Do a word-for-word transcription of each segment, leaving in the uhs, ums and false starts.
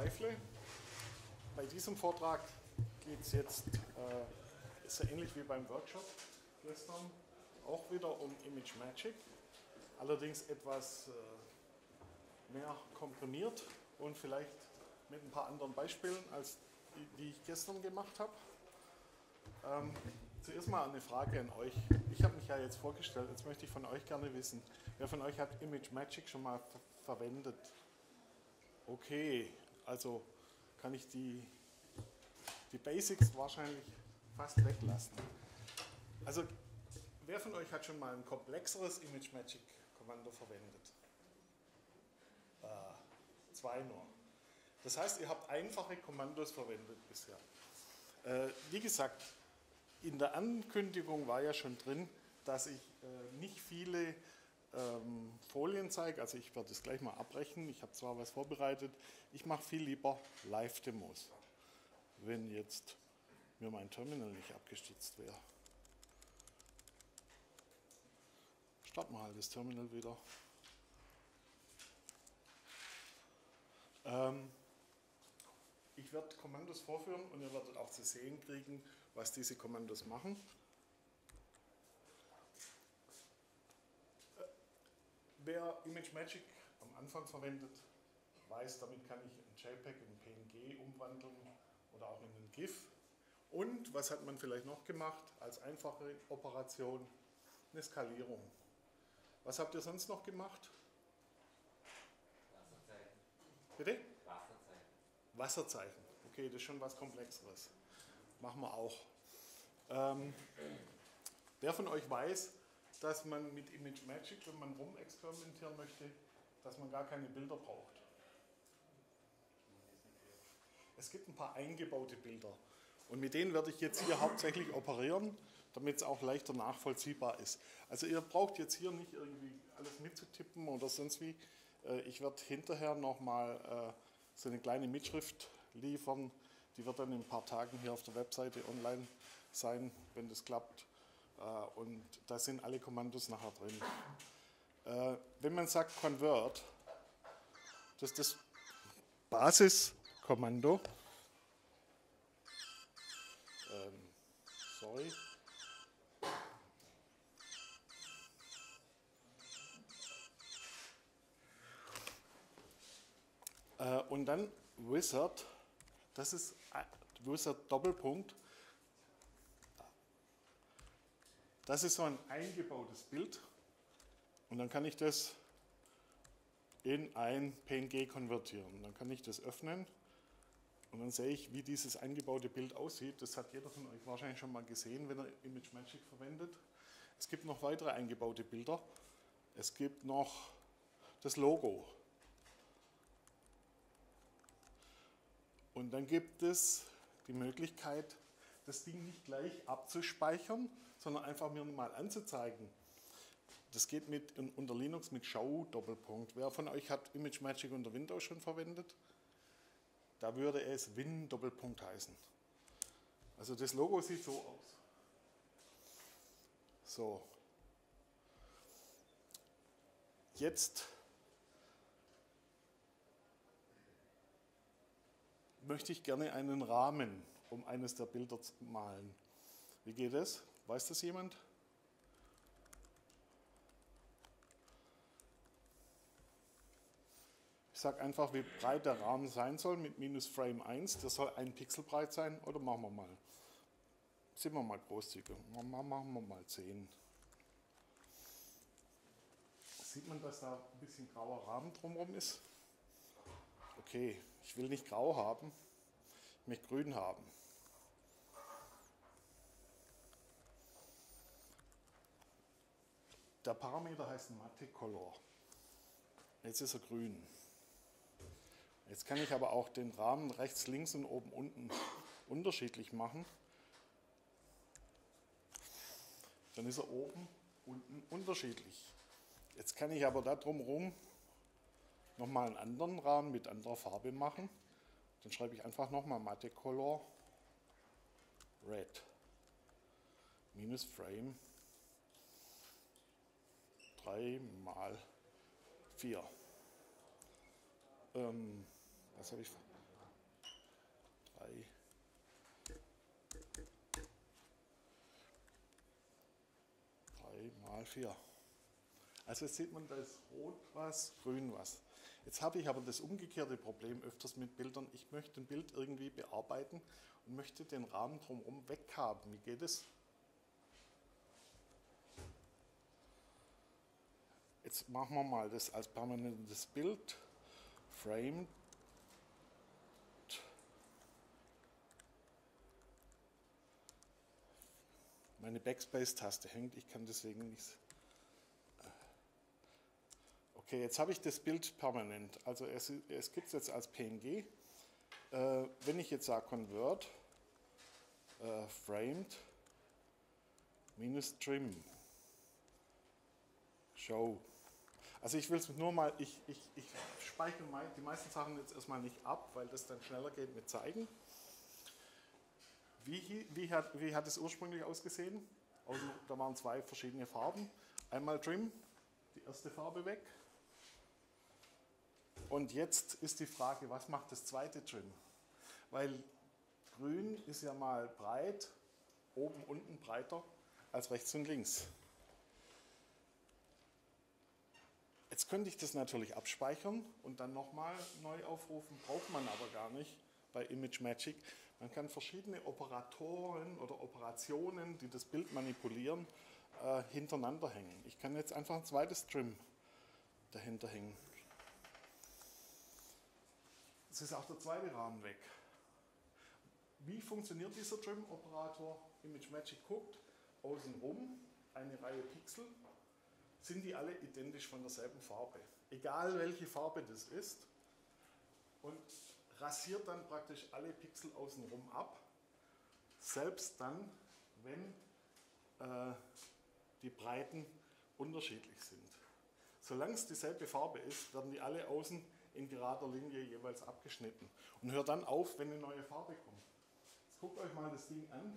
Scheifle. Bei diesem Vortrag geht es jetzt, äh, ist ja ähnlich wie beim Workshop gestern, auch wieder um ImageMagick. Allerdings etwas äh, mehr komprimiert und vielleicht mit ein paar anderen Beispielen, als die, die ich gestern gemacht habe. Ähm, zuerst mal eine Frage an euch. Ich habe mich ja jetzt vorgestellt, jetzt möchte ich von euch gerne wissen, wer von euch hat ImageMagick schon mal ver verwendet? Okay, also kann ich die, die Basics wahrscheinlich fast weglassen. Also wer von euch hat schon mal ein komplexeres ImageMagick-Kommando verwendet? Äh, zwei nur. Das heißt, ihr habt einfache Kommandos verwendet bisher. Äh, wie gesagt, in der Ankündigung war ja schon drin, dass ich äh, nicht viele ähm, Folien zeige. Also ich werde es gleich mal abbrechen. Ich habe zwar was vorbereitet, ich mache viel lieber Live-Demos, wenn jetzt mir mein Terminal nicht abgestürzt wäre. Starten wir halt das Terminal wieder. Ähm, ich werde Kommandos vorführen und ihr werdet auch zu sehen kriegen, was diese Kommandos machen. Wer ImageMagick am Anfang verwendet, weiß, damit kann ich ein JPEG in P N G umwandeln oder auch in ein GIF. Und was hat man vielleicht noch gemacht als einfache Operation? Eine Skalierung. Was habt ihr sonst noch gemacht? Wasserzeichen. Bitte? Wasserzeichen. Wasserzeichen. Okay, das ist schon was Komplexeres. Machen wir auch. Ähm, wer von euch weiß, dass man mit ImageMagick, wenn man rumexperimentieren möchte, dass man gar keine Bilder braucht? Es gibt ein paar eingebaute Bilder und mit denen werde ich jetzt hier hauptsächlich operieren, damit es auch leichter nachvollziehbar ist. Also ihr braucht jetzt hier nicht irgendwie alles mitzutippen oder sonst wie. Ich werde hinterher nochmal so eine kleine Mitschrift liefern, die wird dann in ein paar Tagen hier auf der Webseite online sein, wenn das klappt. Und da sind alle Kommandos nachher drin. Wenn man sagt Convert, das ist das Basiskommando. Ähm, sorry. Äh, und dann Wizard, das ist Wizard Doppelpunkt. Das ist so ein eingebautes Bild und dann kann ich das in ein P N G konvertieren. Dann kann ich das öffnen und dann sehe ich, wie dieses eingebaute Bild aussieht. Das hat jeder von euch wahrscheinlich schon mal gesehen, wenn er ImageMagick verwendet. Es gibt noch weitere eingebaute Bilder. Es gibt noch das Logo. Und dann gibt es die Möglichkeit, das Ding nicht gleich abzuspeichern, sondern einfach mir mal anzuzeigen. Das geht mit, unter Linux mit Show Doppelpunkt. Wer von euch hat ImageMagick unter Windows schon verwendet? Da würde es Win Doppelpunkt heißen. Also das Logo sieht so aus. So. Jetzt möchte ich gerne einen Rahmen um eines der Bilder zu malen. Wie geht es? Weiß das jemand? Ich sage einfach, wie breit der Rahmen sein soll mit minus Frame eins. Das soll ein Pixel breit sein. Oder machen wir mal, sind wir mal großzügig, machen wir mal zehn. Sieht man, dass da ein bisschen grauer Rahmen drumherum ist? Okay, ich will nicht grau haben, ich möchte grün haben. Der Parameter heißt Matte Color. Jetzt ist er grün. Jetzt kann ich aber auch den Rahmen rechts, links und oben, unten unterschiedlich machen. Dann ist er oben, unten unterschiedlich. Jetzt kann ich aber da drumherum nochmal einen anderen Rahmen mit anderer Farbe machen. Dann schreibe ich einfach nochmal Matte Color Red minus Frame drei mal vier. Ähm, was habe ich? drei. drei mal vier. Also jetzt sieht man, da ist rot was, grün was. Jetzt habe ich aber das umgekehrte Problem öfters mit Bildern. Ich möchte ein Bild irgendwie bearbeiten und möchte den Rahmen drumherum weghaben. Wie geht es? Jetzt machen wir mal das als permanentes Bild. Frame. Meine Backspace-Taste hängt, ich kann deswegen nichts. Okay, jetzt habe ich das Bild permanent. Also es, es gibt es jetzt als P N G. Äh, wenn ich jetzt sage Convert, äh, Framed, minus Trim, Show. Also ich will es nur mal, ich, ich, ich speichere die meisten Sachen jetzt erstmal nicht ab, weil das dann schneller geht mit Zeigen. Wie, wie, hat, wie hat es ursprünglich ausgesehen? Also, da waren zwei verschiedene Farben. Einmal Trim, die erste Farbe weg. Und jetzt ist die Frage, was macht das zweite Trim? Weil grün ist ja mal breit, oben, unten breiter als rechts und links. Jetzt könnte ich das natürlich abspeichern und dann nochmal neu aufrufen, braucht man aber gar nicht bei ImageMagick. Man kann verschiedene Operatoren oder Operationen, die das Bild manipulieren, äh, hintereinander hängen. Ich kann jetzt einfach ein zweites Trim dahinter hängen. Jetzt ist auch der zweite Rahmen weg. Wie funktioniert dieser Trim-Operator? ImageMagick guckt außenrum eine Reihe Pixel. Sind die alle identisch von derselben Farbe? Egal welche Farbe das ist. Und rasiert dann praktisch alle Pixel außenrum ab. Selbst dann, wenn äh, die Breiten unterschiedlich sind. Solange es dieselbe Farbe ist, werden die alle außen in gerader Linie jeweils abgeschnitten. Und hört dann auf, wenn eine neue Farbe kommt. Jetzt guckt euch mal das Ding an.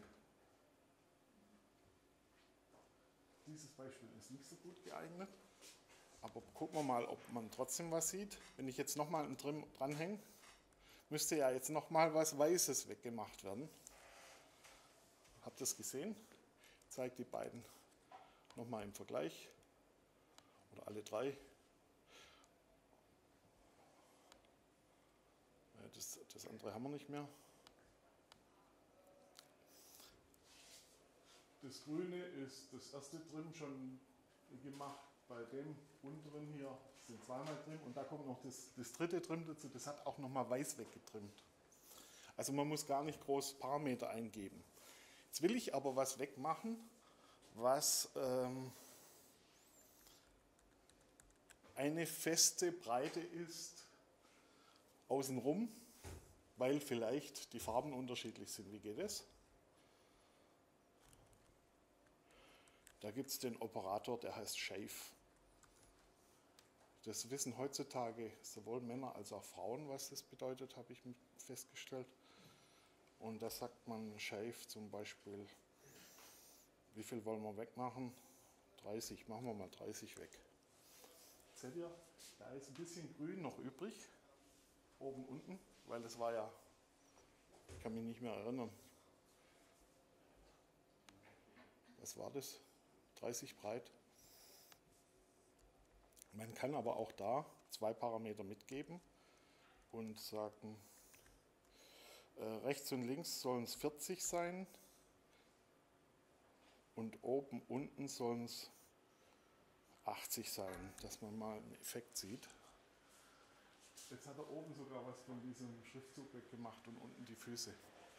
Dieses Beispiel ist nicht so gut geeignet. Aber gucken wir mal, ob man trotzdem was sieht. Wenn ich jetzt nochmal einen Trim dranhänge, müsste ja jetzt nochmal was Weißes weggemacht werden. Habt ihr das gesehen? Ich zeige die beiden nochmal im Vergleich. Oder alle drei. Das, das andere haben wir nicht mehr. Das Grüne ist das erste Trim schon gemacht. Bei dem unteren hier sind zweimal Trim und da kommt noch das, das dritte Trim dazu. Das hat auch nochmal weiß weggetrimmt. Also man muss gar nicht groß Parameter eingeben. Jetzt will ich aber was wegmachen, was ähm, eine feste Breite ist außenrum, weil vielleicht die Farben unterschiedlich sind. Wie geht es? Da gibt es den Operator, der heißt Shave. Das wissen heutzutage sowohl Männer als auch Frauen, was das bedeutet, habe ich festgestellt. Und da sagt man Shave zum Beispiel, wie viel wollen wir wegmachen? dreißig, machen wir mal dreißig weg. Seht ihr, da ist ein bisschen grün noch übrig, oben, unten, weil das war ja, ich kann mich nicht mehr erinnern. Was war das? dreißig breit. Man kann aber auch da zwei Parameter mitgeben und sagen, äh, rechts und links sollen es vierzig sein und oben, unten sollen es achtzig sein, dass man mal einen Effekt sieht. Jetzt hat er oben sogar was von diesem Schriftzug weggemacht und unten die Füße.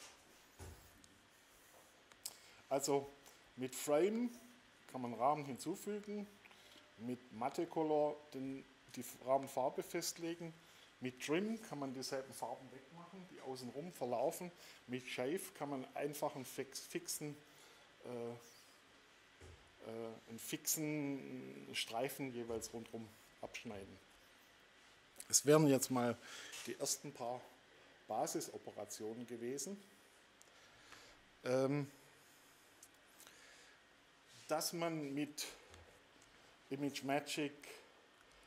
Also mit Frame kann man Rahmen hinzufügen, mit Matte Color den, die Rahmenfarbe festlegen, mit Trim kann man dieselben Farben wegmachen, die außenrum verlaufen, mit Shave kann man einfach einen fix, fixen, äh, äh, einen fixen Streifen jeweils rundherum abschneiden. Es wären jetzt mal die ersten paar Basisoperationen gewesen. Ähm, dass man mit ImageMagick,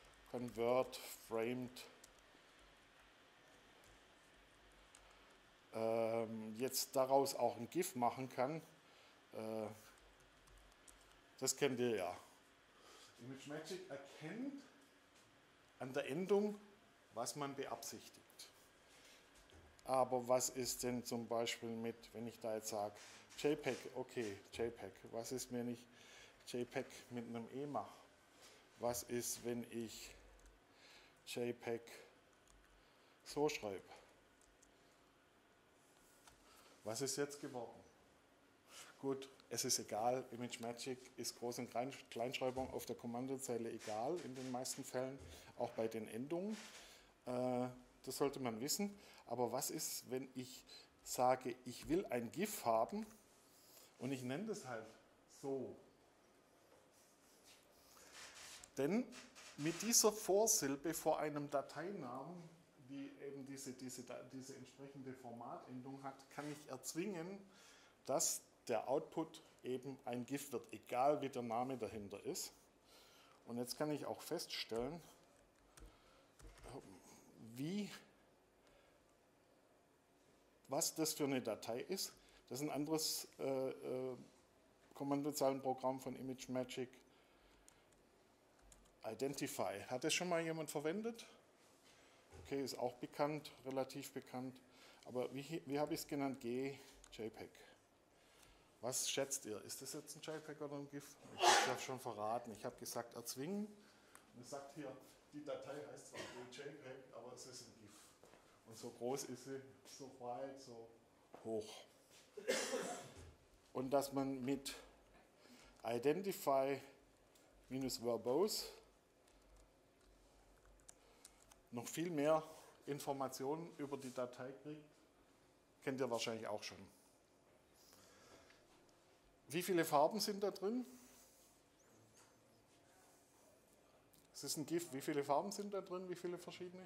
Convert, Framed ähm, jetzt daraus auch ein GIF machen kann, äh, das kennt ihr ja. ImageMagick erkennt an der Endung, was man beabsichtigt. Aber was ist denn zum Beispiel mit, wenn ich da jetzt sage, JPEG, okay, JPEG, was ist, wenn ich JPEG mit einem E mache? Was ist, wenn ich JPEG so schreibe? Was ist jetzt geworden? Gut, es ist egal, ImageMagick ist Groß- und Kleinschreibung auf der Kommandozeile egal, in den meisten Fällen, auch bei den Endungen. Äh, das sollte man wissen. Aber was ist, wenn ich sage, ich will ein GIF haben und ich nenne das halt so? Denn mit dieser Vorsilbe vor einem Dateinamen, die eben diese, diese, diese entsprechende Formatendung hat, kann ich erzwingen, dass der Output eben ein GIF wird, egal wie der Name dahinter ist. Und jetzt kann ich auch feststellen, wie, was das für eine Datei ist. Das ist ein anderes äh, äh, Kommandozeilenprogramm von ImageMagick. Identify. Hat das schon mal jemand verwendet? Okay, ist auch bekannt, relativ bekannt. Aber wie, wie habe ich es genannt? G, JPEG. Was schätzt ihr? Ist das jetzt ein JPEG oder ein GIF? Ich habe es ja schon verraten. Ich habe gesagt erzwingen. Und es sagt hier, die Datei heißt zwar JPEG, aber es ist ein GIF. Und so groß ist sie, so breit, so hoch. Und dass man mit Identify minus verbose noch viel mehr Informationen über die Datei kriegt, kennt ihr wahrscheinlich auch schon. Wie viele Farben sind da drin? Es ist ein GIF. Wie viele Farben sind da drin? Wie viele verschiedene?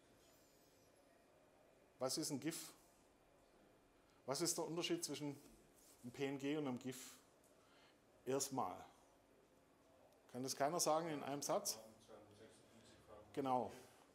Was ist ein GIF? Was ist der Unterschied zwischen einem P N G und einem GIF? Erstmal. Kann das keiner sagen in einem Satz? Genau.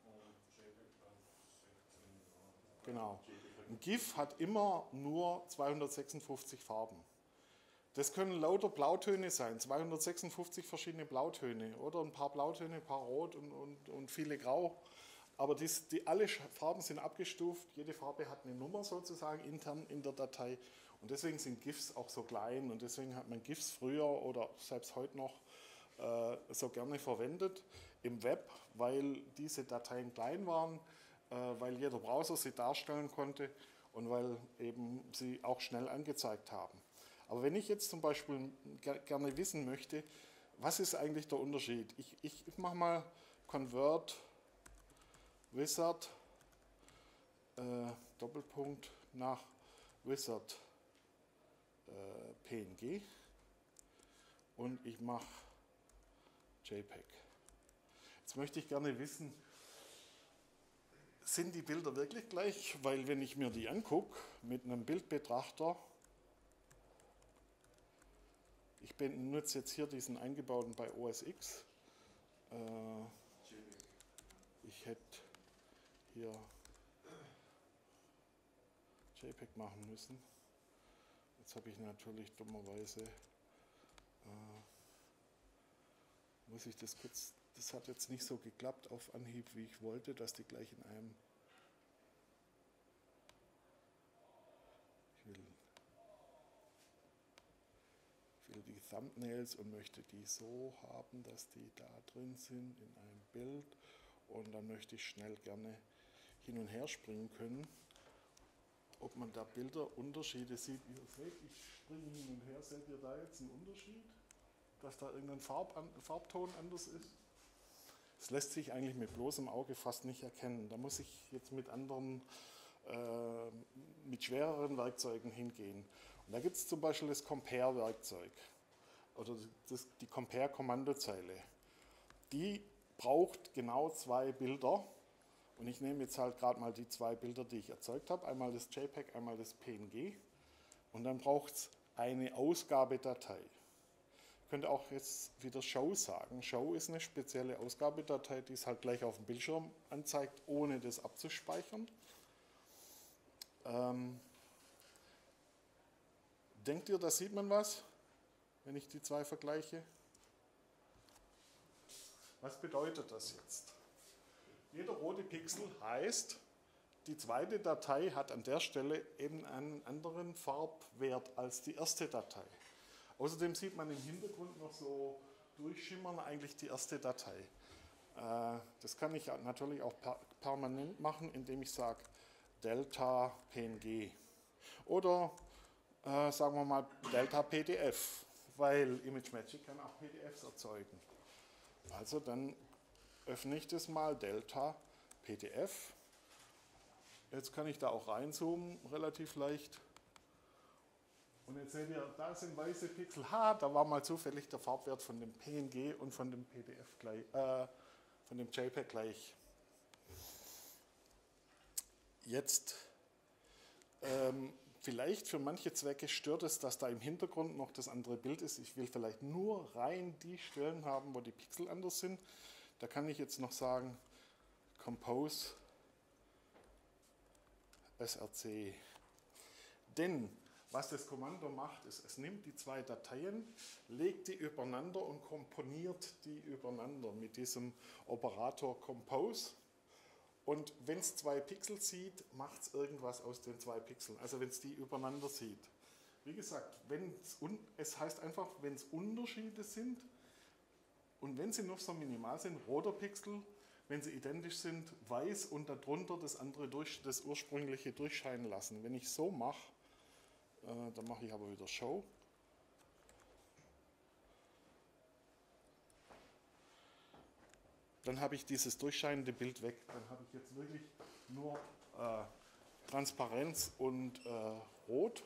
Genau. Ein GIF hat immer nur zweihundertsechsundfünfzig Farben. Das können lauter Blautöne sein, zweihundertsechsundfünfzig verschiedene Blautöne oder ein paar Blautöne, ein paar Rot und, und, und viele Grau. Aber dies, die, alle Farben sind abgestuft, jede Farbe hat eine Nummer sozusagen intern in der Datei. Und deswegen sind GIFs auch so klein und deswegen hat man GIFs früher oder selbst heute noch äh, so gerne verwendet im Web, weil diese Dateien klein waren, äh, weil jeder Browser sie darstellen konnte und weil eben sie auch schnell angezeigt haben. Aber wenn ich jetzt zum Beispiel gerne wissen möchte, was ist eigentlich der Unterschied? Ich, ich, ich mache mal Convert Wizard äh, Doppelpunkt nach Wizard äh, P N G und ich mache JPEG. Jetzt möchte ich gerne wissen, sind die Bilder wirklich gleich? Weil wenn ich mir die angucke mit einem Bildbetrachter, ich benutze jetzt hier diesen eingebauten bei O S X. Äh, ich hätte hier JPEG machen müssen. Jetzt habe ich natürlich dummerweise, äh, muss ich das kurz, das hat jetzt nicht so geklappt auf Anhieb, wie ich wollte, dass die gleich in einem, ich will Ich will die Thumbnails und möchte die so haben, dass die da drin sind in einem Bild und dann möchte ich schnell gerne hin und her springen können. Ob man da Bilderunterschiede sieht, wie ihr seht, ich springe hin und her, seht ihr da jetzt einen Unterschied? Dass da irgendein Farb, Farbton anders ist? Das lässt sich eigentlich mit bloßem Auge fast nicht erkennen. Da muss ich jetzt mit anderen, äh, mit schwereren Werkzeugen hingehen. Und da gibt es zum Beispiel das Compare-Werkzeug oder das, die Compare-Kommandozeile. Die braucht genau zwei Bilder und ich nehme jetzt halt gerade mal die zwei Bilder, die ich erzeugt habe, einmal das JPEG, einmal das P N G und dann braucht es eine Ausgabedatei. Ich könnte auch jetzt wieder Show sagen. Show ist eine spezielle Ausgabedatei, die es halt gleich auf dem Bildschirm anzeigt, ohne das abzuspeichern. Ähm, denkt ihr, da sieht man was, wenn ich die zwei vergleiche? Was bedeutet das jetzt? Jeder rote Pixel heißt, die zweite Datei hat an der Stelle eben einen anderen Farbwert als die erste Datei. Außerdem sieht man im Hintergrund noch so durchschimmern eigentlich die erste Datei. Äh, das kann ich natürlich auch per permanent machen, indem ich sage Delta P N G oder äh, sagen wir mal Delta P D F, weil ImageMagick kann auch P D Fs erzeugen. Also dann öffne ich das mal Delta P D F. Jetzt kann ich da auch reinzoomen, relativ leicht. Und jetzt seht ihr, da sind weiße Pixel. Ha, da war mal zufällig der Farbwert von dem P N G und von dem P D F gleich, äh, von dem JPEG gleich. Jetzt, ähm, vielleicht für manche Zwecke stört es, dass da im Hintergrund noch das andere Bild ist. Ich will vielleicht nur rein die Stellen haben, wo die Pixel anders sind. Da kann ich jetzt noch sagen, Compose S R C. Denn was das Kommando macht, ist, es nimmt die zwei Dateien, legt die übereinander und komponiert die übereinander mit diesem Operator Compose. Und wenn es zwei Pixel sieht, macht es irgendwas aus den zwei Pixeln, also wenn es die übereinander sieht. Wie gesagt, wenn's es heißt einfach, wenn es Unterschiede sind und wenn sie noch so minimal sind, roter Pixel, wenn sie identisch sind, weiß und darunter das andere durch, das ursprüngliche durchscheinen lassen. Wenn ich so mache, äh, dann mache ich aber wieder Show. Dann habe ich dieses durchscheinende Bild weg. Dann habe ich jetzt wirklich nur äh, Transparenz und äh, Rot.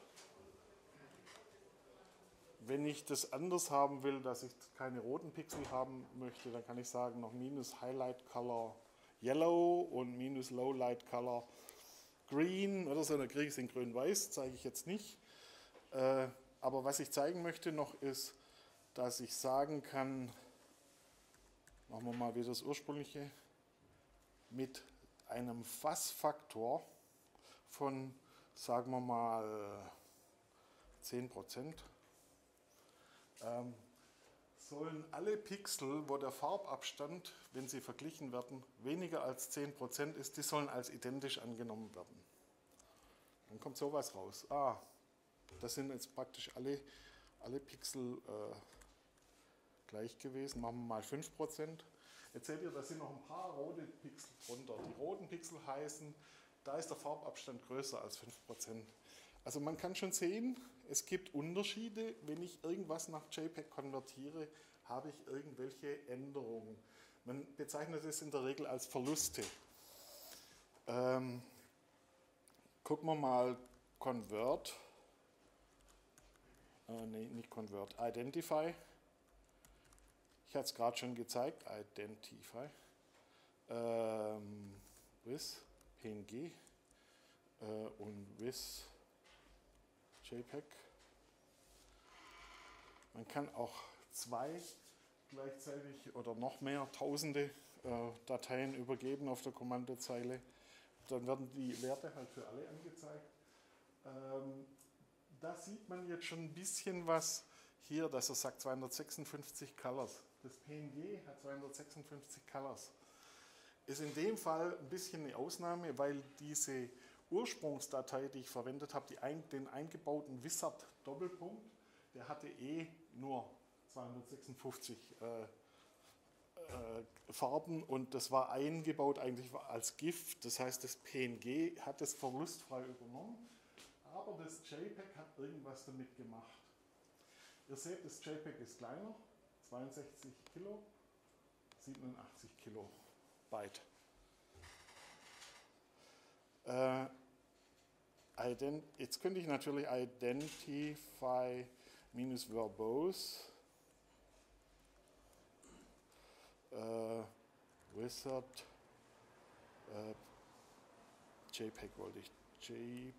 Wenn ich das anders haben will, dass ich keine roten Pixel haben möchte, dann kann ich sagen noch minus Highlight Color Yellow und minus Low Light Color Green oder so. Dann kriege ich es in grün-weiß, zeige ich jetzt nicht. Äh, aber was ich zeigen möchte noch ist, dass ich sagen kann, machen wir mal wieder das ursprüngliche, mit einem Fassfaktor von, sagen wir mal, zehn Prozent. Ähm, sollen alle Pixel, wo der Farbabstand, wenn sie verglichen werden, weniger als zehn Prozent ist, die sollen als identisch angenommen werden. Dann kommt sowas raus. Ah, das sind jetzt praktisch alle, alle Pixel äh, gleich gewesen. Machen wir mal fünf Prozent. Jetzt seht ihr, da sind noch ein paar rote Pixel drunter. Die roten Pixel heißen, da ist der Farbabstand größer als fünf Prozent. Also man kann schon sehen, es gibt Unterschiede. Wenn ich irgendwas nach JPEG konvertiere, habe ich irgendwelche Änderungen. Man bezeichnet es in der Regel als Verluste. Ähm, gucken wir mal Convert. Äh, nee, nicht Convert. Identify. Ich hatte es gerade schon gezeigt. Identify. Ähm, with P N G äh, und with JPEG. Man kann auch zwei gleichzeitig oder noch mehr tausende äh, Dateien übergeben auf der Kommandozeile. Dann werden die Werte halt für alle angezeigt. Ähm, da sieht man jetzt schon ein bisschen was hier, dass er sagt zweihundertsechsundfünfzig Colors. Das P N G hat zweihundertsechsundfünfzig Colors. Ist in dem Fall ein bisschen eine Ausnahme, weil diese Ursprungsdatei, die ich verwendet habe, die ein, den eingebauten Wizard-Doppelpunkt, der hatte eh nur zweihundertsechsundfünfzig äh, äh, Farben und das war eingebaut eigentlich als GIF. Das heißt, das P N G hat das verlustfrei übernommen, aber das JPEG hat irgendwas damit gemacht. Ihr seht, das JPEG ist kleiner, zweiundsechzig Kilo, siebenundachtzig Kilobyte. Äh, ident jetzt könnte ich natürlich identify minus verbose äh, wizard äh, JPEG wollte ich J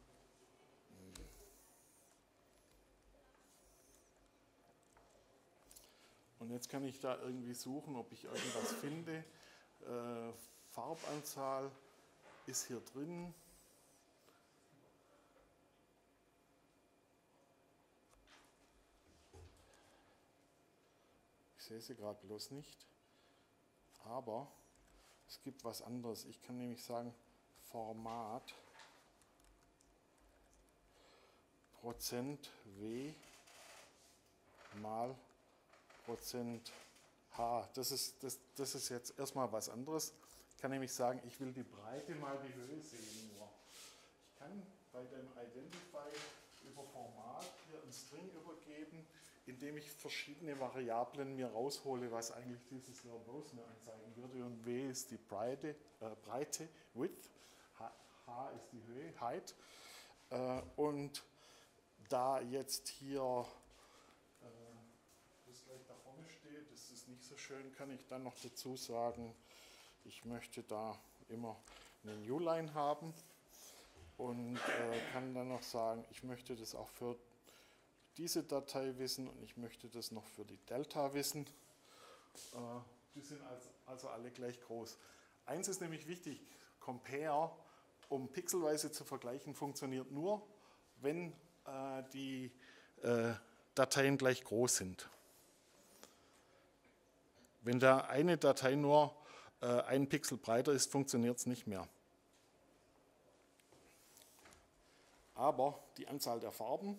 und jetzt kann ich da irgendwie suchen, ob ich irgendwas finde. Äh, Farbanzahl ist hier drin. Ich sehe sie gerade bloß nicht. Aber es gibt was anderes. Ich kann nämlich sagen, Format Prozent W mal Prozent H. Das ist, das, das ist jetzt erstmal was anderes. Ich kann nämlich sagen, ich will die Breite mal die Höhe sehen nur. Ich kann bei dem Identify über Format hier ein String übergeben, indem ich verschiedene Variablen mir raushole, was eigentlich dieses verbose mir anzeigen würde. Und W ist die Breite, äh, Breite Width, H, H ist die Höhe, Height. Äh, und da jetzt hier äh, das gleich da vorne steht, das ist nicht so schön, kann ich dann noch dazu sagen, ich möchte da immer eine Newline haben und äh, kann dann noch sagen, ich möchte das auch für diese Datei wissen und ich möchte das noch für die Delta wissen. Äh, die sind also, also alle gleich groß. Eins ist nämlich wichtig, Compare, um pixelweise zu vergleichen, funktioniert nur, wenn äh, die äh, Dateien gleich groß sind. Wenn da eine Datei nur äh, ein Pixel breiter ist, funktioniert es nicht mehr. Aber die Anzahl der Farben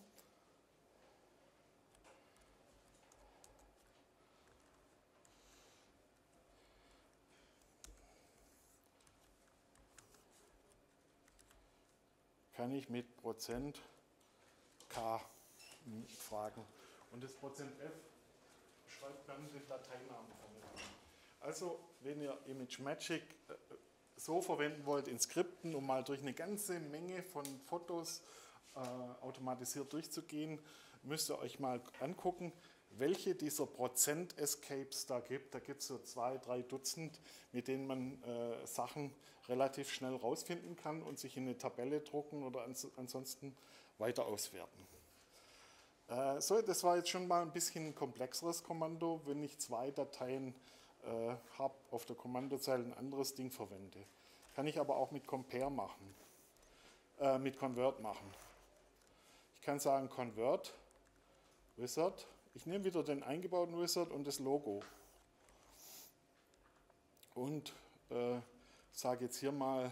kann ich mit Prozent K fragen. Und das Prozent F schreibt dann den Dateinamen vorne an. Also, wenn ihr ImageMagick so verwenden wollt in Skripten, um mal durch eine ganze Menge von Fotos äh, automatisiert durchzugehen, müsst ihr euch mal angucken, welche dieser Prozent-Escapes da gibt. Da gibt es so zwei, drei Dutzend, mit denen man äh, Sachen relativ schnell rausfinden kann und sich in eine Tabelle drucken oder ans ansonsten weiter auswerten. Äh, so, das war jetzt schon mal ein bisschen ein komplexeres Kommando, wenn ich zwei Dateien äh, habe, auf der Kommandozeile ein anderes Ding verwende. Kann ich aber auch mit Compare machen, äh, mit Convert machen. Ich kann sagen Convert Wizard. Ich nehme wieder den eingebauten Wizard und das Logo und äh, sage jetzt hier mal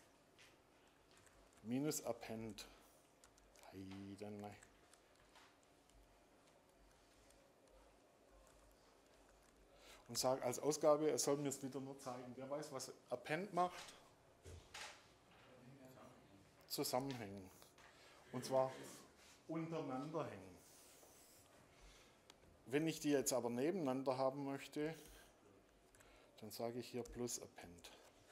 minus append. Und sage als Ausgabe, er soll mir es wieder nur zeigen. Wer weiß, was append macht? Zusammenhängen. Und zwar untereinander hängen. Wenn ich die jetzt aber nebeneinander haben möchte, dann sage ich hier plus append.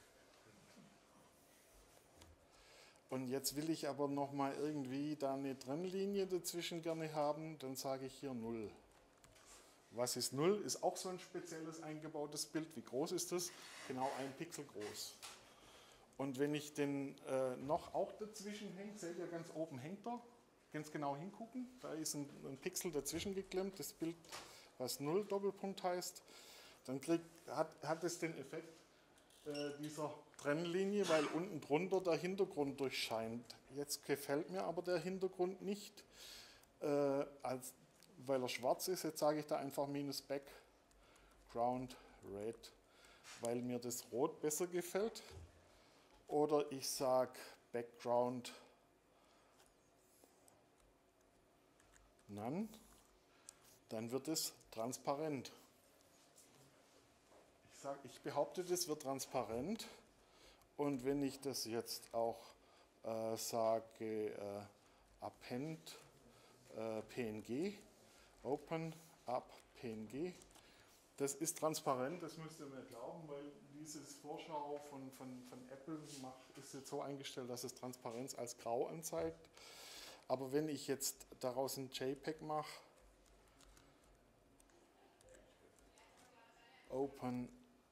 Und jetzt will ich aber noch mal irgendwie da eine Trennlinie dazwischen gerne haben, dann sage ich hier null. Was ist null? Ist auch so ein spezielles eingebautes Bild. Wie groß ist das? Genau ein Pixel groß. Und wenn ich den äh, noch auch dazwischen hänge, seht ihr ganz oben hängt er, ganz genau hingucken, da ist ein, ein Pixel dazwischen geklemmt, das Bild, was null Doppelpunkt heißt, dann kriegt, hat, hat es den Effekt äh, dieser Trennlinie, weil unten drunter der Hintergrund durchscheint. Jetzt gefällt mir aber der Hintergrund nicht, äh, als, weil er schwarz ist. Jetzt sage ich da einfach minus Background Red, weil mir das Rot besser gefällt. Oder ich sage Background None, dann wird es transparent. Ich, sag, ich behaupte, das wird transparent. Und wenn ich das jetzt auch äh, sage, äh, append äh, P N G, open up P N G, das ist transparent, das müsst ihr mir glauben, weil dieses Vorschau von, von, von Apple macht, ist jetzt so eingestellt, dass es Transparenz als grau anzeigt. Aber wenn ich jetzt daraus ein JPEG mache, Open,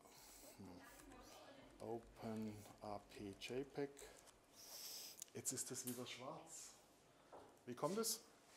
Open A P JPEG, jetzt ist das wieder schwarz. Wie kommt es?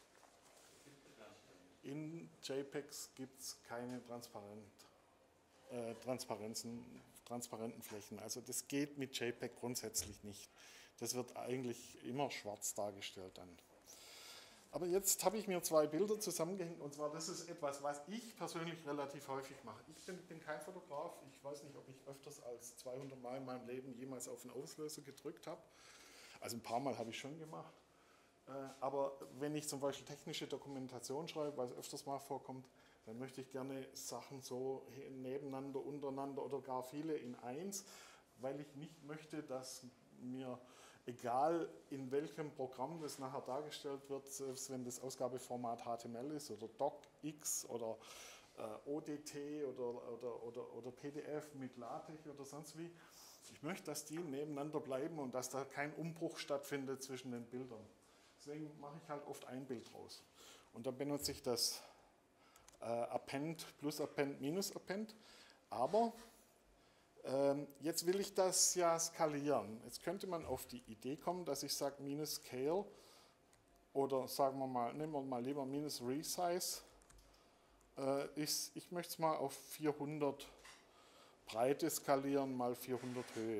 In JPEGs gibt es keine Transparent, äh, Transparenzen, transparenten Flächen. Also das geht mit JPEG grundsätzlich nicht. Das wird eigentlich immer schwarz dargestellt dann. Aber jetzt habe ich mir zwei Bilder zusammengehängt und zwar das ist etwas, was ich persönlich relativ häufig mache. Ich bin, bin kein Fotograf, ich weiß nicht, ob ich öfters als zweihundert Mal in meinem Leben jemals auf den Auslöser gedrückt habe. Also ein paar Mal habe ich schon gemacht. Aber wenn ich zum Beispiel technische Dokumentation schreibe, was öfters mal vorkommt, dann möchte ich gerne Sachen so nebeneinander, untereinander oder gar viele in eins, weil ich nicht möchte, dass mir, egal in welchem Programm das nachher dargestellt wird, selbst wenn das Ausgabeformat H T M L ist oder DocX oder äh, O D T oder, oder, oder, oder P D F mit LaTeX oder sonst wie, ich möchte, dass die nebeneinander bleiben und dass da kein Umbruch stattfindet zwischen den Bildern. Deswegen mache ich halt oft ein Bild raus. Und dann benutze ich das äh, Append plus Append minus Append. Aber ähm, jetzt will ich das ja skalieren. Jetzt könnte man auf die Idee kommen, dass ich sage minus Scale oder sagen wir mal, nehmen wir mal lieber minus Resize. Äh, ich, ich möchte es mal auf vierhundert Breite skalieren mal vierhundert Höhe.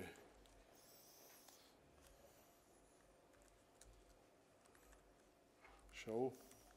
Show.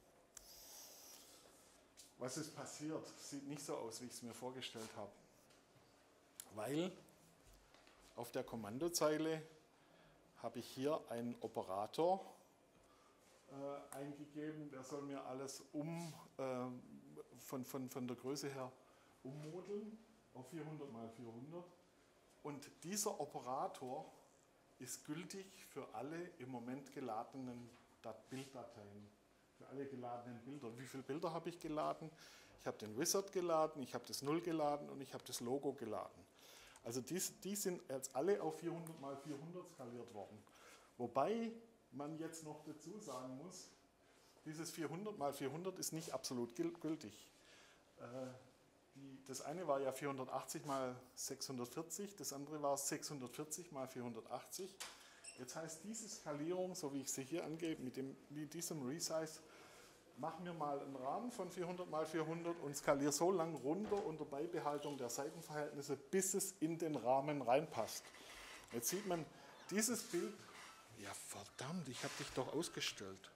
Was ist passiert? Sieht nicht so aus, wie ich es mir vorgestellt habe. Weil auf der Kommandozeile habe ich hier einen Operator äh, eingegeben, der soll mir alles um, äh, von, von, von der Größe her ummodeln auf vierhundert mal vierhundert. Und dieser Operator ist gültig für alle im Moment geladenen Bilddateien. Für alle geladenen Bilder. Wie viele Bilder habe ich geladen? Ich habe den Wizard geladen, ich habe das Null geladen und ich habe das Logo geladen. Also die, die sind jetzt alle auf vierhundert mal vierhundert skaliert worden. Wobei man jetzt noch dazu sagen muss, dieses vierhundert mal vierhundert ist nicht absolut gültig. Äh, die, das eine war ja vierhundertachtzig mal sechshundertvierzig, das andere war sechshundertvierzig mal vierhundertachtzig. Jetzt heißt diese Skalierung, so wie ich sie hier angebe, mit, dem, mit diesem Resize, machen wir mal einen Rahmen von vierhundert mal vierhundert und skaliere so lang runter unter Beibehaltung der Seitenverhältnisse, bis es in den Rahmen reinpasst. Jetzt sieht man, dieses Bild, ja verdammt, ich habe dich doch ausgestellt.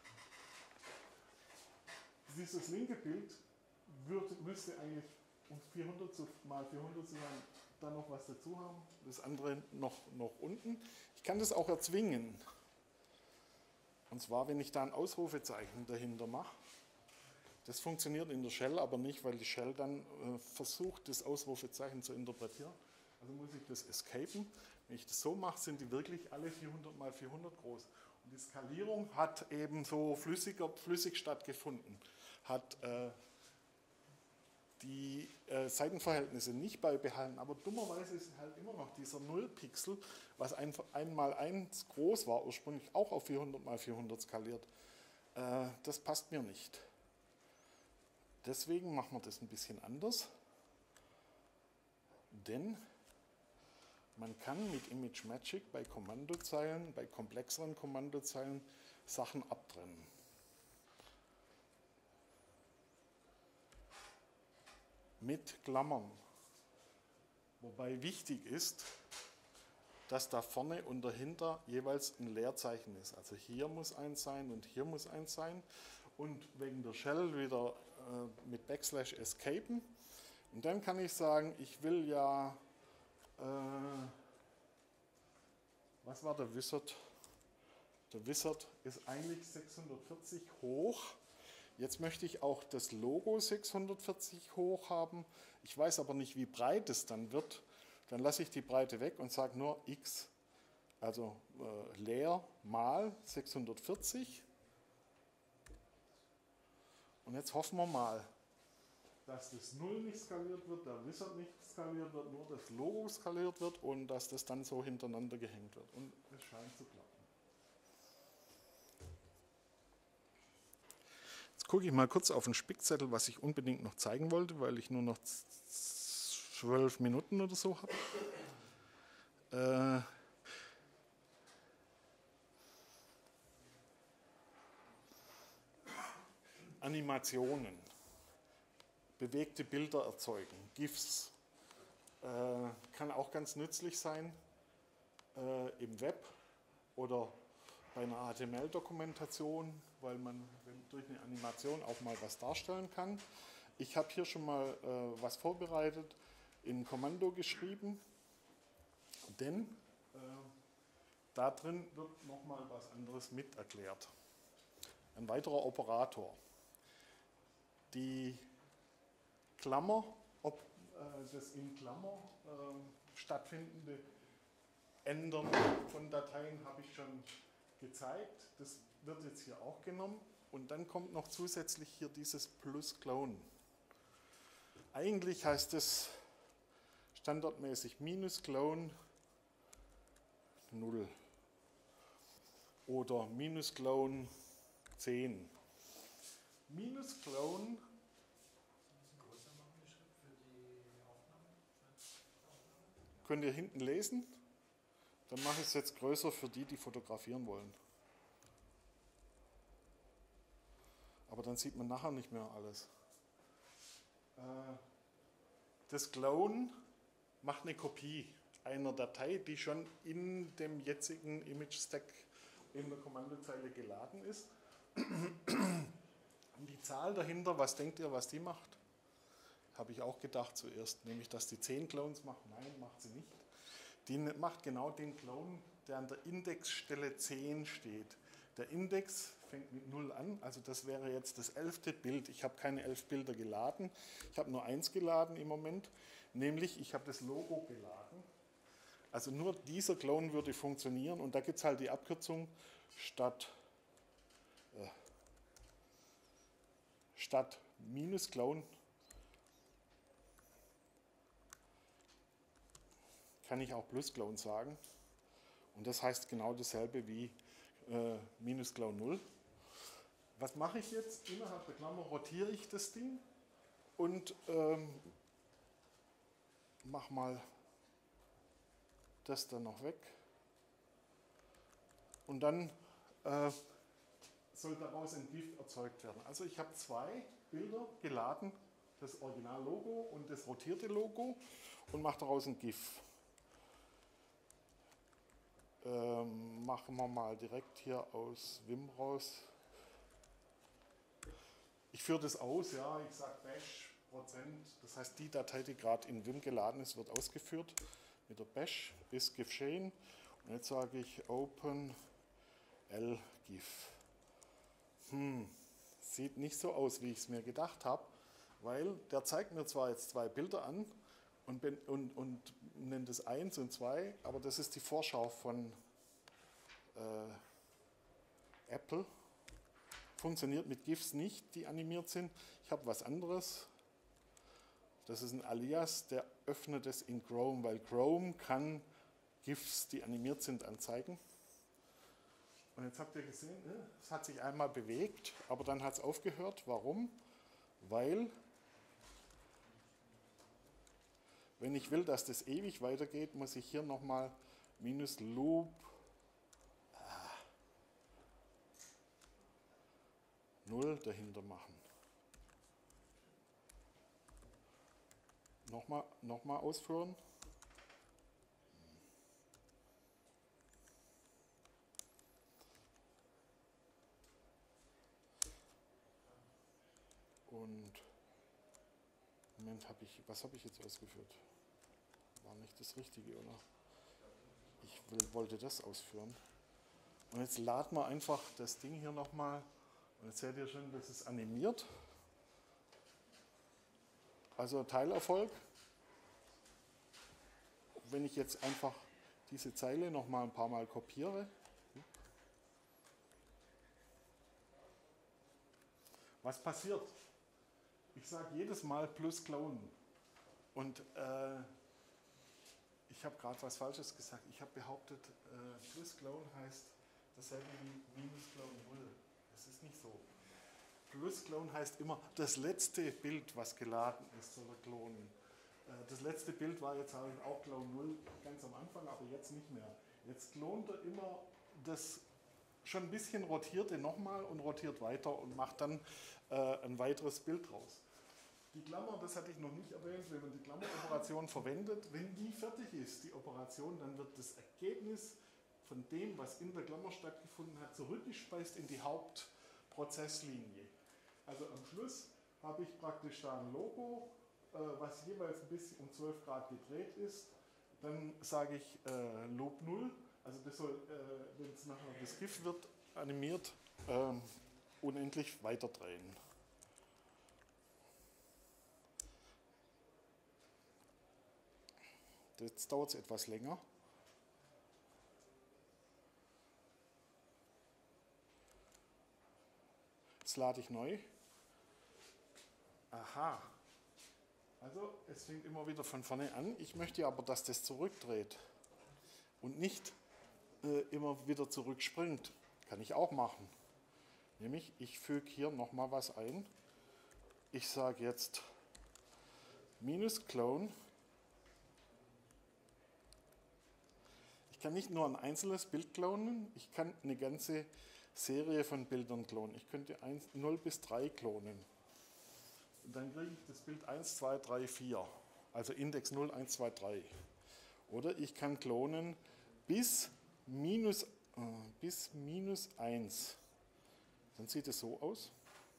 Dieses linke Bild wird, müsste eigentlich um vierhundert mal vierhundert sein, dann noch was dazu haben, das andere noch, noch unten. Ich kann das auch erzwingen. Und zwar, wenn ich da ein Ausrufezeichen dahinter mache. Das funktioniert in der Shell aber nicht, weil die Shell dann äh, versucht, das Ausrufezeichen zu interpretieren. Also muss ich das escapen. Wenn ich das so mache, sind die wirklich alle vierhundert mal vierhundert groß. Und die Skalierung hat eben so flüssiger, flüssig stattgefunden. Hat äh, die äh, Seitenverhältnisse nicht beibehalten, aber dummerweise ist halt immer noch dieser Null-Pixel, was ein, einmal eins groß war, ursprünglich auch auf vierhundert mal vierhundert skaliert. Äh, das passt mir nicht. Deswegen machen wir das ein bisschen anders, denn man kann mit ImageMagick bei Kommandozeilen, bei komplexeren Kommandozeilen Sachen abtrennen. Mit Klammern. Wobei wichtig ist, dass da vorne und dahinter jeweils ein Leerzeichen ist. Also hier muss eins sein und hier muss eins sein. Und wegen der Shell wieder äh, mit Backslash escapen. Und dann kann ich sagen, ich will ja, äh, was war der Wizard? Der Wizard ist eigentlich sechshundertvierzig hoch. Jetzt möchte ich auch das Logo sechshundertvierzig hoch haben. Ich weiß aber nicht, wie breit es dann wird. Dann lasse ich die Breite weg und sage nur x, also äh, leer mal sechshundertvierzig. Und jetzt hoffen wir mal, dass das Null nicht skaliert wird, der Wizard nicht skaliert wird, nur das Logo skaliert wird und dass das dann so hintereinander gehängt wird. Und es scheint zu klappen. Gucke ich mal kurz auf den Spickzettel, was ich unbedingt noch zeigen wollte, weil ich nur noch zwölf Minuten oder so habe. Äh Animationen, bewegte Bilder erzeugen, GIFs, äh, kann auch ganz nützlich sein äh, im Web oder bei einer H T M L-Dokumentation. weil man durch eine Animation auch mal was darstellen kann. Ich habe hier schon mal äh, was vorbereitet, in Kommando geschrieben, denn äh, da drin wird nochmal was anderes mit erklärt. Ein weiterer Operator. Die Klammer, ob, äh, das in Klammer äh, stattfindende Ändern von Dateien habe ich schon gezeigt. Das wird jetzt hier auch genommen. Und dann kommt noch zusätzlich hier dieses Plus Clone. Eigentlich heißt es standardmäßig minus Clone null oder minus Clone zehn. Minus Clone könnt ihr hinten lesen. Dann mache ich es jetzt größer für die, die fotografieren wollen. Aber dann sieht man nachher nicht mehr alles. Das Clone macht eine Kopie einer Datei, die schon in dem jetzigen Image-Stack in der Kommandozeile geladen ist. Und die Zahl dahinter, was denkt ihr, was die macht? Habe ich auch gedacht zuerst, nämlich dass die zehn Clones macht. Nein, macht sie nicht. Die macht genau den Clone, der an der Indexstelle zehn steht. Der Index fängt mit null an, also das wäre jetzt das elfte Bild. Ich habe keine elf Bilder geladen, ich habe nur eins geladen im Moment, nämlich ich habe das Logo geladen. Also nur dieser Clone würde funktionieren und da gibt es halt die Abkürzung statt, äh, statt minus Clone kann ich auch Plus Clone sagen. Und das heißt genau dasselbe wie äh, minus Clone null. Was mache ich jetzt? Innerhalb der Klammer rotiere ich das Ding und ähm, mache mal das dann noch weg. Und dann äh, soll daraus ein GIF erzeugt werden. Also ich habe zwei Bilder geladen, das Original-Logo und das rotierte Logo und mache daraus ein GIF. Ähm, machen wir mal direkt hier aus Vim raus. Ich führe das aus, ja, ich sage Bash Prozent, das heißt die Datei, die gerade in Vim geladen ist, wird ausgeführt. Mit der Bash ist geschehen und jetzt sage ich Open lgif. Hm, sieht nicht so aus, wie ich es mir gedacht habe, weil der zeigt mir zwar jetzt zwei Bilder an und, und, und nennt es eins und zwei, aber das ist die Vorschau von äh, Apple. Funktioniert mit GIFs nicht, die animiert sind. Ich habe was anderes. Das ist ein Alias, der öffnet es in Chrome, weil Chrome kann GIFs, die animiert sind, anzeigen. Und jetzt habt ihr gesehen, es hat sich einmal bewegt, aber dann hat es aufgehört. Warum? Weil, wenn ich will, dass das ewig weitergeht, muss ich hier nochmal minus Loop null dahinter machen. Nochmal, nochmal ausführen. Und Moment, habe ich, was habe ich jetzt ausgeführt? War nicht das Richtige, oder? Ich will, wollte das ausführen. Und jetzt laden wir einfach das Ding hier nochmal. Und jetzt seht ihr schon, das ist animiert. Also Teilerfolg. Wenn ich jetzt einfach diese Zeile nochmal ein paar Mal kopiere. Was passiert? Ich sage jedes Mal plus Clone. Und äh, ich habe gerade was Falsches gesagt. Ich habe behauptet, äh, plus Clone heißt dasselbe wie minus Clone null. Das ist nicht so. Plus Clone heißt immer, das letzte Bild, was geladen ist, soll er klonen. Äh, das letzte Bild war jetzt halt auch Clone null ganz am Anfang, aber jetzt nicht mehr. Jetzt klont er immer das schon ein bisschen rotierte nochmal und rotiert weiter und macht dann äh, ein weiteres Bild draus. Die Klammer, das hatte ich noch nicht erwähnt, wenn man die Klammeroperation verwendet, wenn die fertig ist, die Operation, dann wird das Ergebnis von dem, was in der Klammer stattgefunden hat, zurückgespeist in die Hauptprogrammzeile. Prozesslinie. Also am Schluss habe ich praktisch da ein Logo, äh, was jeweils ein bisschen um zwölf Grad gedreht ist. Dann sage ich äh, Loop null, also das soll, äh, wenn es nachher das GIF wird, animiert, äh, unendlich weiterdrehen. Jetzt dauert es etwas länger. Jetzt lade ich neu. Aha. Also es fängt immer wieder von vorne an. Ich möchte aber, dass das zurückdreht und nicht äh, immer wieder zurückspringt. Kann ich auch machen. Nämlich, ich füge hier nochmal was ein. Ich sage jetzt minus Clone. Ich kann nicht nur ein einzelnes Bild klonen, ich kann eine ganze Serie von Bildern klonen. Ich könnte null bis drei klonen. Und dann kriege ich das Bild eins, zwei, drei, vier. Also Index null, eins, zwei, drei. Oder ich kann klonen bis minus, äh, bis minus eins. Dann sieht es so aus.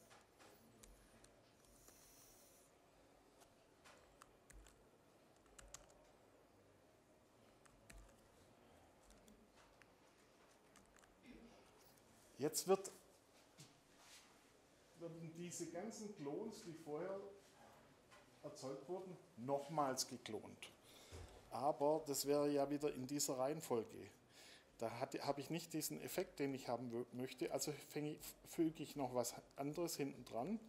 Jetzt wird, werden diese ganzen Clones, die vorher erzeugt wurden, nochmals geklont. Aber das wäre ja wieder in dieser Reihenfolge. Da habe ich nicht diesen Effekt, den ich haben möchte, also ich, füge ich noch was anderes hinten dran.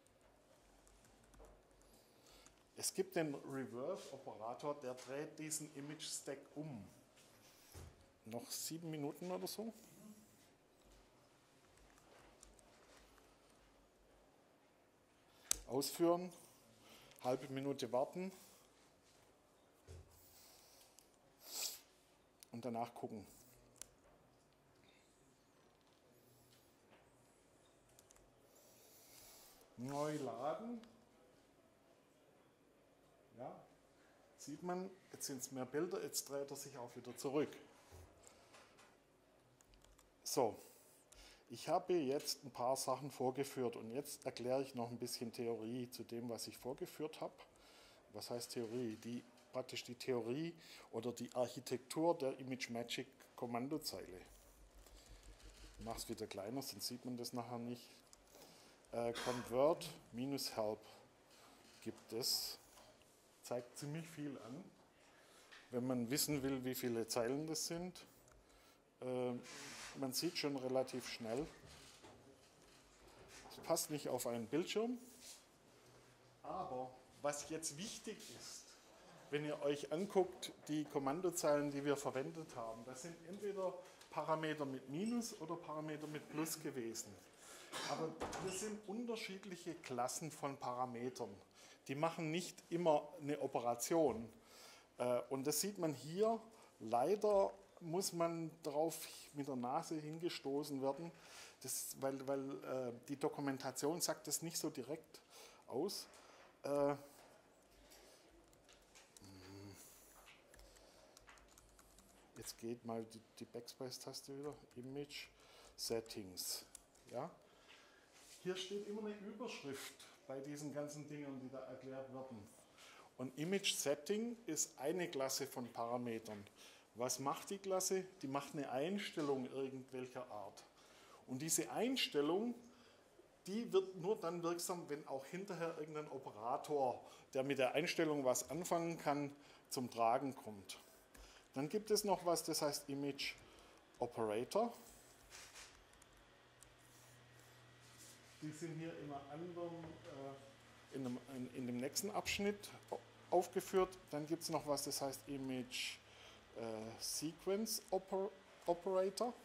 Es gibt den Reverse-Operator, der dreht diesen Image-Stack um. Noch sieben Minuten oder so. Ausführen, halbe Minute warten und danach gucken. Neu laden. Ja, sieht man, jetzt sind es mehr Bilder, jetzt dreht er sich auch wieder zurück. So. Ich habe jetzt ein paar Sachen vorgeführt und jetzt erkläre ich noch ein bisschen Theorie zu dem, was ich vorgeführt habe. Was heißt Theorie? Die, praktisch die Theorie oder die Architektur der ImageMagick Kommandozeile. Ich mache es wieder kleiner, sonst sieht man das nachher nicht. Äh, Convert minus help gibt es. Zeigt ziemlich viel an. Wenn man wissen will, wie viele Zeilen das sind. Äh, Man sieht schon relativ schnell, es passt nicht auf einen Bildschirm, aber was jetzt wichtig ist, wenn ihr euch anguckt, die Kommandozeilen, die wir verwendet haben, das sind entweder Parameter mit Minus oder Parameter mit Plus gewesen. Aber das sind unterschiedliche Klassen von Parametern. Die machen nicht immer eine Operation. Und das sieht man hier leider. Muss man darauf mit der Nase hingestoßen werden, das, weil, weil äh, die Dokumentation sagt das nicht so direkt aus. Äh, jetzt geht mal die, die Backspace-Taste wieder, Image Settings. Ja? Hier steht immer eine Überschrift bei diesen ganzen Dingen, die da erklärt werden. Und Image Setting ist eine Klasse von Parametern. Was macht die Klasse? Die macht eine Einstellung irgendwelcher Art. Und diese Einstellung, die wird nur dann wirksam, wenn auch hinterher irgendein Operator, der mit der Einstellung was anfangen kann, zum Tragen kommt. Dann gibt es noch was, das heißt Image Operator. Die sind hier in, einer anderen, äh, in, einem, in, in dem nächsten Abschnitt aufgeführt. Dann gibt es noch was, das heißt Image Äh, Sequence Oper Operator.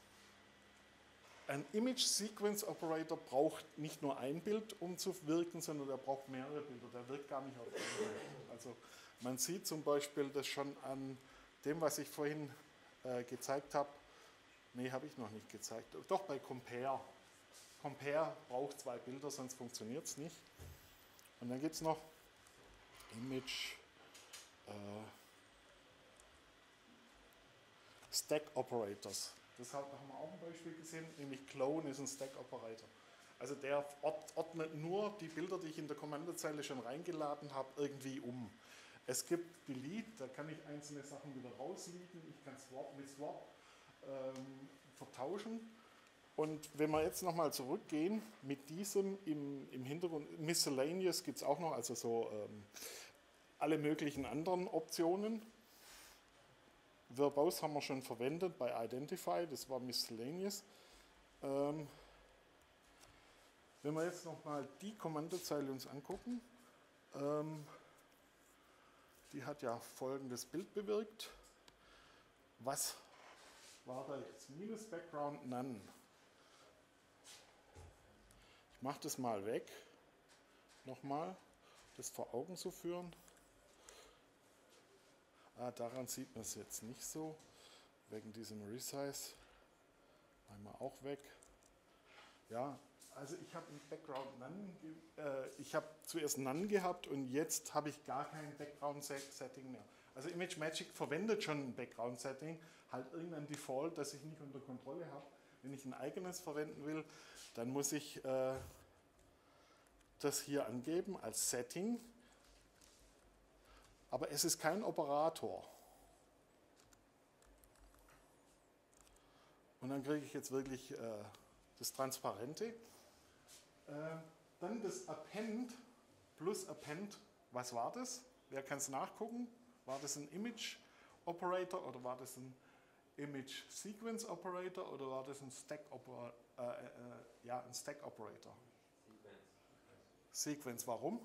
Ein Image Sequence Operator braucht nicht nur ein Bild, um zu wirken, sondern er braucht mehrere Bilder. Der wirkt gar nicht auf ein Bild. Also man sieht zum Beispiel das schon an dem, was ich vorhin äh, gezeigt habe. Nee, habe ich noch nicht gezeigt. Doch bei Compare. Compare braucht zwei Bilder, sonst funktioniert es nicht. Und dann gibt es noch Image äh, Stack Operators. Deshalb haben wir auch ein Beispiel gesehen, nämlich Clone ist ein Stack-Operator. Also der ordnet nur die Bilder, die ich in der Kommandozeile schon reingeladen habe, irgendwie um. Es gibt Delete, da kann ich einzelne Sachen wieder rausliegen, ich kann Swap mit Swap ähm, vertauschen. Und wenn wir jetzt nochmal zurückgehen, mit diesem im, im Hintergrund, Miscellaneous gibt es auch noch, also so ähm, alle möglichen anderen Optionen. Verbose haben wir schon verwendet bei Identify, das war Miscellaneous. Ähm, wenn wir jetzt nochmal die Kommandozeile uns angucken, ähm, die hat ja folgendes Bild bewirkt. Was war da jetzt? Minus Background None. Ich mache das mal weg. Nochmal, das vor Augen zu führen. Ah, daran sieht man es jetzt nicht so. Wegen diesem Resize. Einmal auch weg. Ja, also ich habe ein Background None, äh, ich habe zuerst None gehabt und jetzt habe ich gar kein Background Setting mehr. Also ImageMagick verwendet schon ein Background Setting, halt irgendein Default, das ich nicht unter Kontrolle habe. Wenn ich ein eigenes verwenden will, dann muss ich äh, das hier angeben als Setting. Aber es ist kein Operator. Und dann kriege ich jetzt wirklich äh, das Transparente. Äh, dann das Append plus Append, was war das? Wer kann es nachgucken? War das ein Image Operator oder war das ein Image Sequence Operator oder war das ein Stack, Opera, äh, äh, ja, ein Stack Operator? Sequence. Sequence, warum?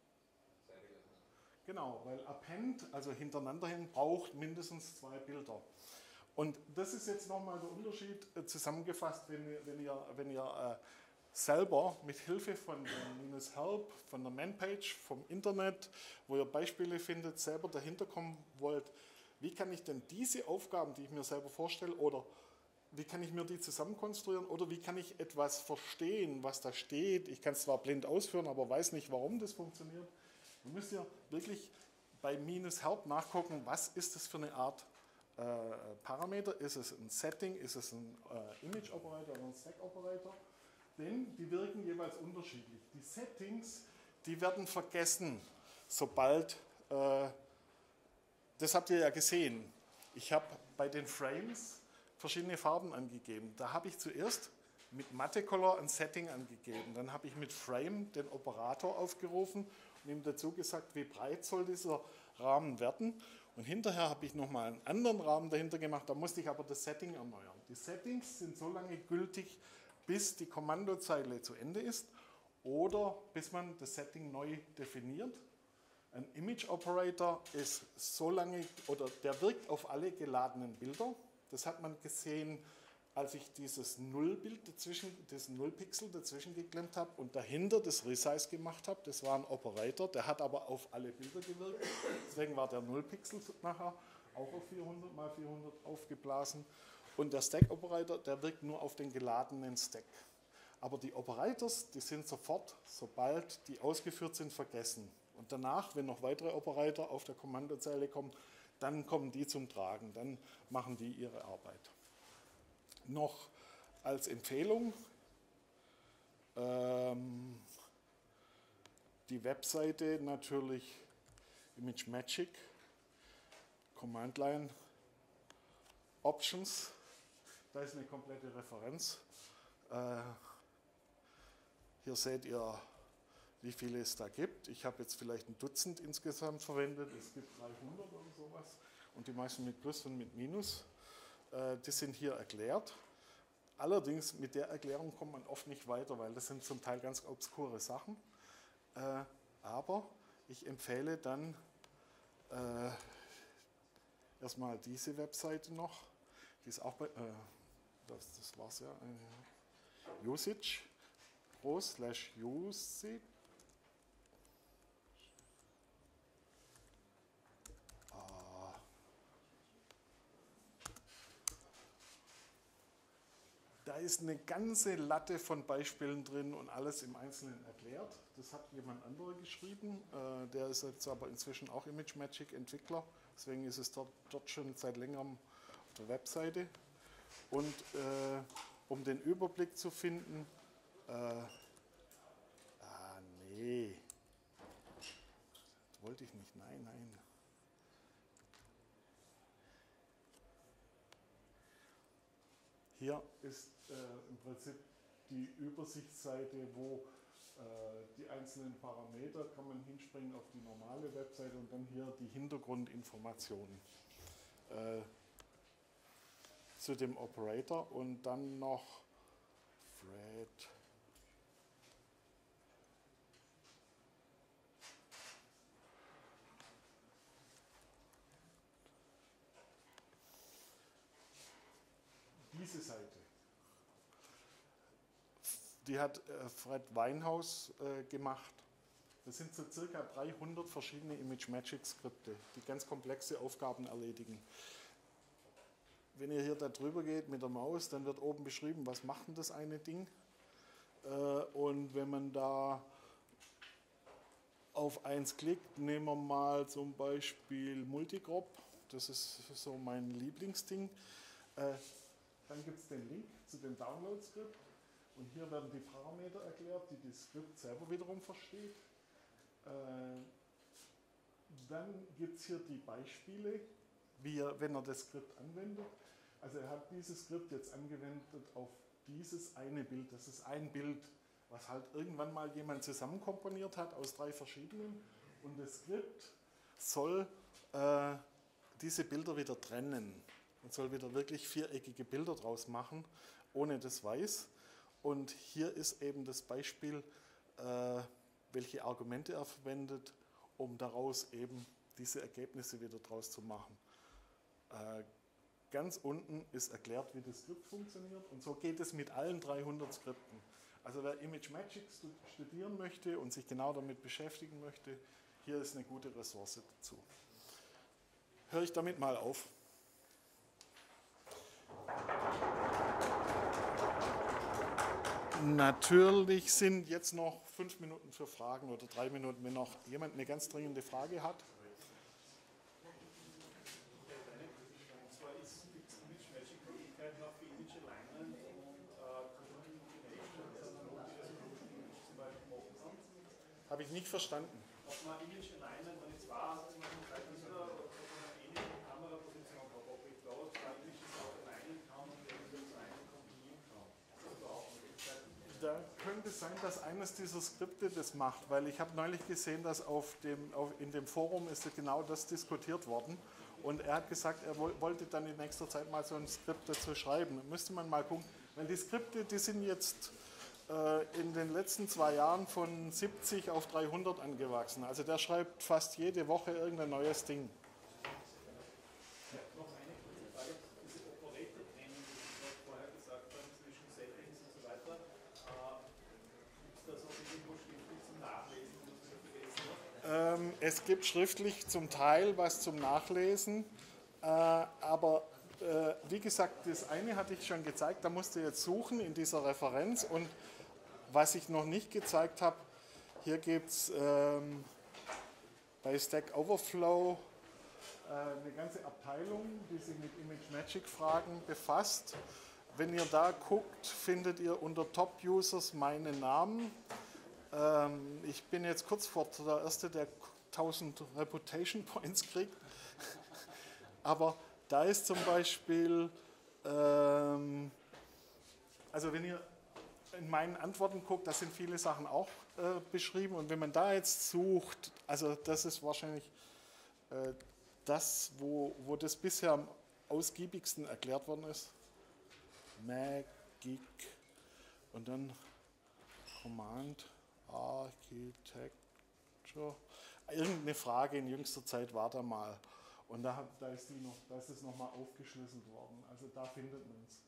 Genau, weil Append, also hintereinander hin, braucht mindestens zwei Bilder. Und das ist jetzt nochmal der Unterschied äh, zusammengefasst, wenn ihr, wenn ihr, wenn ihr äh, selber mit Hilfe von dem Minus Help, von der Manpage, vom Internet, wo ihr Beispiele findet, selber dahinter kommen wollt, wie kann ich denn diese Aufgaben, die ich mir selber vorstelle, oder wie kann ich mir die zusammenkonstruieren, oder wie kann ich etwas verstehen, was da steht. Ich kann es zwar blind ausführen, aber weiß nicht, warum das funktioniert. Dann müsst ihr wirklich bei Minus Help nachgucken, was ist das für eine Art äh, Parameter. Ist es ein Setting, ist es ein äh, Image Operator oder ein Stack Operator? Denn die wirken jeweils unterschiedlich. Die Settings, die werden vergessen, sobald, äh, das habt ihr ja gesehen, ich habe bei den Frames verschiedene Farben angegeben. Da habe ich zuerst mit Matte Color ein Setting angegeben. Dann habe ich mit Frame den Operator aufgerufen und ihm dazu gesagt, wie breit soll dieser Rahmen werden. Und hinterher habe ich nochmal einen anderen Rahmen dahinter gemacht, da musste ich aber das Setting erneuern. Die Settings sind so lange gültig, bis die Kommandozeile zu Ende ist oder bis man das Setting neu definiert. Ein Image Operator ist so lange, oder der wirkt auf alle geladenen Bilder. Das hat man gesehen, als ich dieses Nullbild dazwischen, diesen Nullpixel dazwischen geklemmt habe und dahinter das Resize gemacht habe. Das war ein Operator, der hat aber auf alle Bilder gewirkt. Deswegen war der Nullpixel nachher auch auf vierhundert mal vierhundert aufgeblasen. Und der Stack-Operator, der wirkt nur auf den geladenen Stack. Aber die Operators, die sind sofort, sobald die ausgeführt sind, vergessen. Und danach, wenn noch weitere Operator auf der Kommandozeile kommen, dann kommen die zum Tragen, dann machen die ihre Arbeit. Noch als Empfehlung, ähm, die Webseite natürlich ImageMagick, Command Line, Options, da ist eine komplette Referenz. Äh, hier seht ihr, wie viele es da gibt. Ich habe jetzt vielleicht ein Dutzend insgesamt verwendet, es gibt dreihundert oder sowas und die meisten mit Plus und mit Minus. Äh, die sind hier erklärt. Allerdings mit der Erklärung kommt man oft nicht weiter, weil das sind zum Teil ganz obskure Sachen. Äh, aber ich empfehle dann äh, erstmal diese Webseite noch. Die ist auch bei, äh, das, das war's ja, äh, Usage, pro slash Usage. Da ist eine ganze Latte von Beispielen drin und alles im Einzelnen erklärt. Das hat jemand anderer geschrieben, äh, der ist jetzt aber inzwischen auch ImageMagick Entwickler, deswegen ist es dort, dort schon seit längerem auf der Webseite. Und äh, um den Überblick zu finden, äh, ah nee, das wollte ich nicht, nein, nein. Hier ist äh, im Prinzip die Übersichtsseite, wo äh, die einzelnen Parameter, kann man hinspringen auf die normale Webseite und dann hier die Hintergrundinformationen äh, zu dem Operator und dann noch Thread. Diese Seite, die hat äh, Fred Weinhaus äh, gemacht. Das sind so circa dreihundert verschiedene ImageMagick-Skripte, die ganz komplexe Aufgaben erledigen. Wenn ihr hier da drüber geht mit der Maus, dann wird oben beschrieben, was macht denn das eine Ding. Äh, und wenn man da auf eins klickt, nehmen wir mal zum Beispiel Multigrop, das ist so mein Lieblingsding. Äh, Dann gibt es den Link zu dem Download-Skript und hier werden die Parameter erklärt, die das Skript selber wiederum versteht. Äh, dann gibt es hier die Beispiele, wie er, wenn er das Skript anwendet. Also er hat dieses Skript jetzt angewendet auf dieses eine Bild. Das ist ein Bild, was halt irgendwann mal jemand zusammenkomponiert hat aus drei verschiedenen. Und das Skript soll äh, diese Bilder wieder trennen. Man soll wieder wirklich viereckige Bilder draus machen, ohne das Weiß. Und hier ist eben das Beispiel, äh, welche Argumente er verwendet, um daraus eben diese Ergebnisse wieder draus zu machen. Äh, ganz unten ist erklärt, wie das Skript funktioniert und so geht es mit allen dreihundert Skripten. Also wer ImageMagick studieren möchte und sich genau damit beschäftigen möchte, hier ist eine gute Ressource dazu. Höre ich damit mal auf. Natürlich sind jetzt noch fünf Minuten für Fragen oder drei Minuten, wenn noch jemand eine ganz dringende Frage hat. Habe ich nicht verstanden. Ob man Image Alignment, wenn ich war, hat man vielleicht wieder oder eine ähnliche Kameraposition hat, ob ich da zwei Images auch alignen kann und irgendwie zu einem kombinieren kann. Das ist auch eine Möglichkeit. Da könnte es sein, dass eines dieser Skripte das macht, weil ich habe neulich gesehen, dass auf dem, auf, in dem Forum ist genau das diskutiert worden und er hat gesagt, er wollte dann in nächster Zeit mal so ein Skript dazu schreiben. Müsste man mal gucken, weil die Skripte, die sind jetzt in den letzten zwei Jahren von siebzig auf dreihundert angewachsen. Also der schreibt fast jede Woche irgendein neues Ding. Ja, noch eine kurze Frage. Diese Operator-Trennung, die Sie vorher gesagt haben, zwischen Settings und so weiter, gibt es da so irgendwo schriftlich zum Nachlesen, was wir vergessen haben? Ähm, es gibt schriftlich zum Teil was zum Nachlesen, äh, aber äh, wie gesagt, das eine hatte ich schon gezeigt, da musst du jetzt suchen in dieser Referenz und was ich noch nicht gezeigt habe, hier gibt es ähm, bei Stack Overflow äh, eine ganze Abteilung, die sich mit ImageMagick-Fragen befasst. Wenn ihr da guckt, findet ihr unter Top Users meinen Namen. Ähm, ich bin jetzt kurz vor der Erste, der tausend Reputation Points kriegt. Aber da ist zum Beispiel, ähm, also wenn ihr in meinen Antworten guckt, da sind viele Sachen auch äh, beschrieben und wenn man da jetzt sucht, also das ist wahrscheinlich äh, das, wo, wo das bisher am ausgiebigsten erklärt worden ist. Magic und dann Command Architecture. Irgendeine Frage in jüngster Zeit war da mal und da, da, ist, die noch, da ist es nochmal aufgeschlüsselt worden, also da findet man es.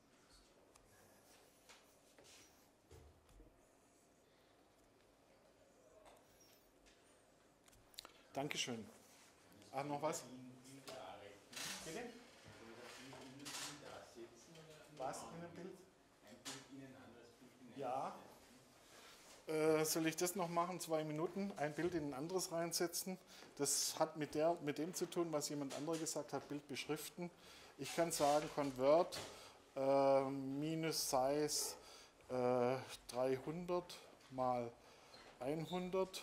Dankeschön. Ach, noch was? Bitte? Was in einem Bild? Ja. Äh, soll ich das noch machen? Zwei Minuten, ein Bild in ein anderes reinsetzen. Das hat mit, der, mit dem zu tun, was jemand anderer gesagt hat, Bild beschriften. Ich kann sagen, Convert äh, minus Size äh, dreihundert mal hundert.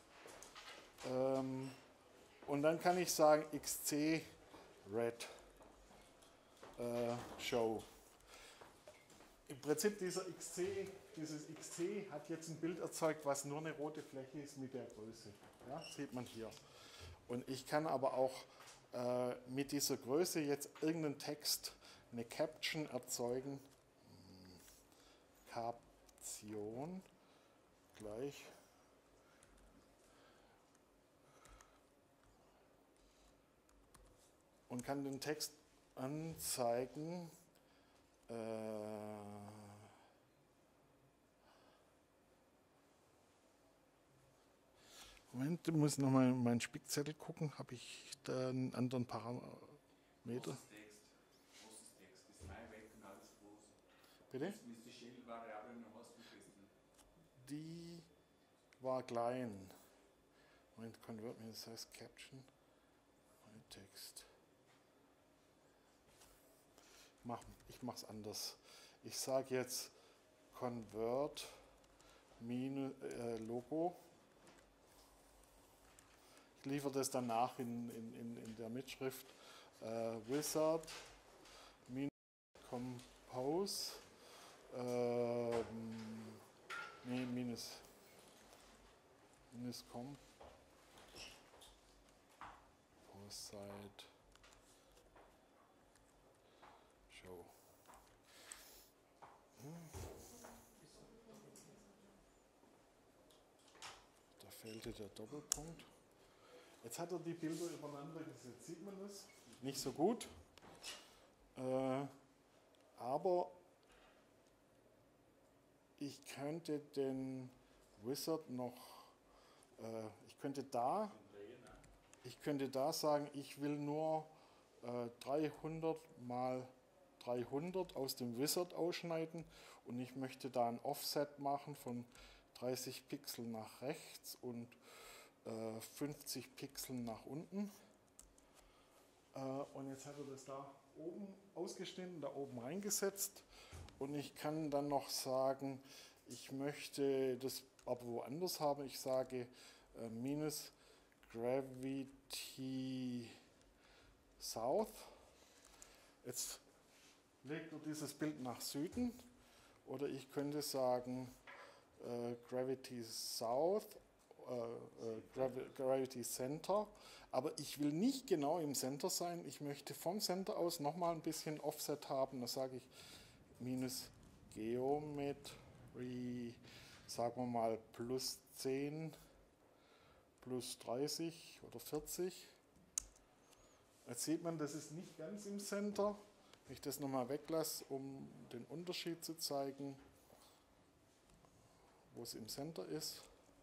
Ähm, und dann kann ich sagen xc red äh, show. Im Prinzip dieser xc, dieses xc hat jetzt ein Bild erzeugt, was nur eine rote Fläche ist mit der Größe. Ja, sieht man hier. Und ich kann aber auch äh, mit dieser Größe jetzt irgendeinen Text, eine Caption erzeugen. Caption gleich. Und kann den Text anzeigen. Äh, Moment, ich muss nochmal in meinen Spickzettel gucken. Habe ich da einen anderen Parameter? Großes Text. Großes Text. Ist mein weg und alles groß. Bitte? Ist die Shell-Variable noch ausgefesselt? Die war klein. Moment, convert me, das heißt Caption. Mein Text. Mach, ich mache es anders. Ich sage jetzt convert minus, äh, Logo. Ich liefere das danach in, in, in, in der Mitschrift. Äh, Wizard minus compose. Ähm, nee, minus, minus compose site show. Da fehlte der Doppelpunkt. Jetzt hat er die Bilder übereinander gesetzt. Sieht man das? Nicht so gut. Äh, aber ich könnte den Wizard noch, äh, ich könnte da, ich könnte da sagen, ich will nur äh, dreihundert mal dreihundert aus dem Wizard ausschneiden und ich möchte da ein Offset machen von dreißig Pixel nach rechts und äh, fünfzig Pixel nach unten. Äh, und jetzt hat er das da oben ausgeschnitten, da oben reingesetzt. Und ich kann dann noch sagen, ich möchte das aber woanders haben. Ich sage äh, minus Gravity South. Jetzt legt er dieses Bild nach Süden. Oder ich könnte sagen äh, Gravity South, äh, äh, Gravi Gravity Center. Aber ich will nicht genau im Center sein. Ich möchte vom Center aus nochmal ein bisschen Offset haben. Da sage ich minus Geometry, sagen wir mal plus zehn, plus dreißig oder vierzig. Jetzt sieht man, das ist nicht ganz im Center. Wenn ich das nochmal weglasse, um den Unterschied zu zeigen, wo es im Center ist.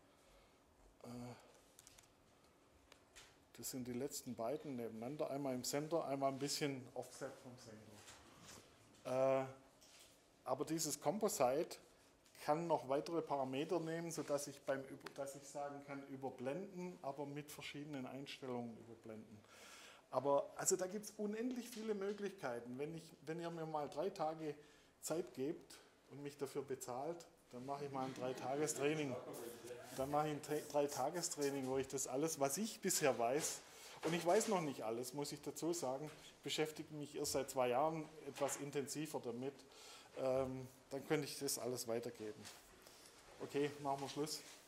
Das sind die letzten beiden nebeneinander. Einmal im Center, einmal ein bisschen Offset vom Center. Aber dieses Composite kann noch weitere Parameter nehmen, sodass ich, beim, dass ich sagen kann, überblenden, aber mit verschiedenen Einstellungen überblenden. Aber also da gibt es unendlich viele Möglichkeiten. Wenn, ich, wenn ihr mir mal drei Tage Zeit gebt und mich dafür bezahlt, dann mache ich mal ein Drei-Tages-Training. Dann mache ich ein Drei-Tages-Training, wo ich das alles, was ich bisher weiß, und ich weiß noch nicht alles, muss ich dazu sagen, beschäftige mich erst seit zwei Jahren etwas intensiver damit, ähm, dann könnte ich das alles weitergeben. Okay, machen wir Schluss.